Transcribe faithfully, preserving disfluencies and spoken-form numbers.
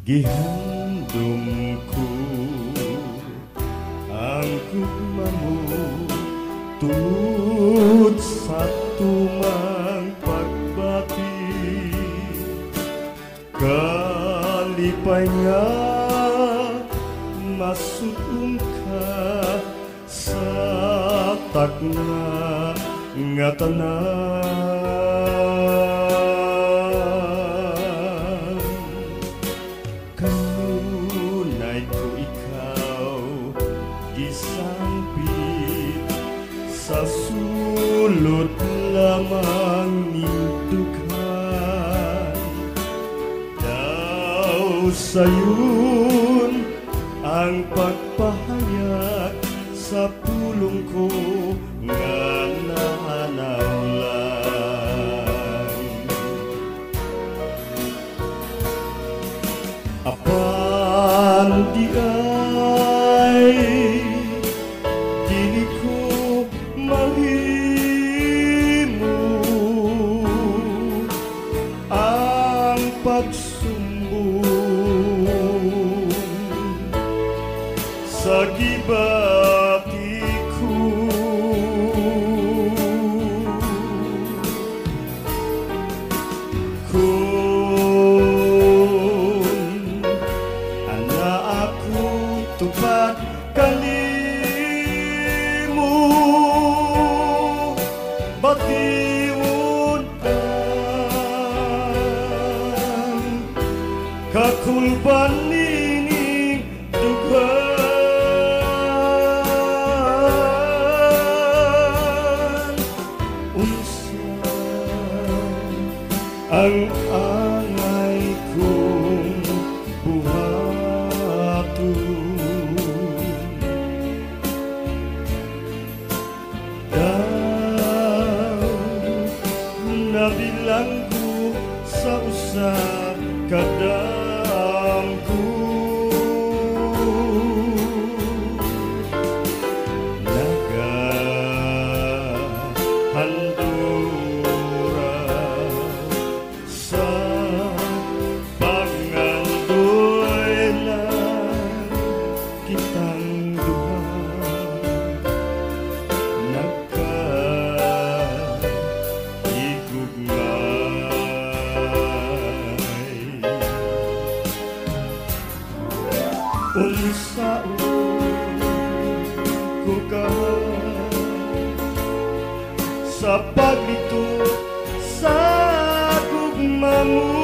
Gihandom ko ang gugmamo tungod sa tumang pagbati. Kalipay nga masudong ka sa takna nga tanan. Kanunay ko ikaw gisampit sa sulod lamang ning dughan. Daw sayon ang pagpahayag sa pulong ko nga nahanawlan. Apan di ay dili ko mahimo ang pagsumbong sa gibati ko. Kung ana ako tupad kanimo, batiun ang kakulban nining dughan. Unsa ang angay kong buhaton, daw nabilang ko sa usa ka damgo. Nagahandura sa pangandoy lang kitang duha. Nagkaigugmay unsaon ko ka sa paglito sa gugma mo.